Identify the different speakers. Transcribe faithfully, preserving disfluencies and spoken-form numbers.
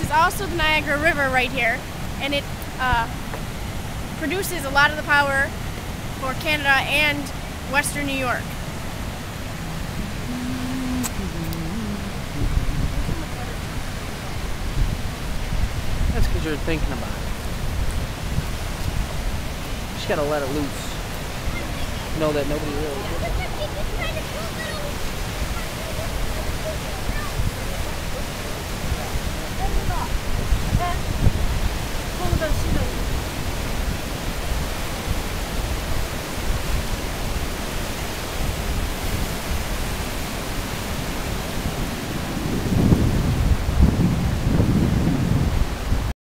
Speaker 1: is also the Niagara River right here, and it uh, produces a lot of the power for Canada and Western New York.
Speaker 2: That's because you're thinking about it. You just gotta let it loose. Know that nobody really did it.
Speaker 1: Pull the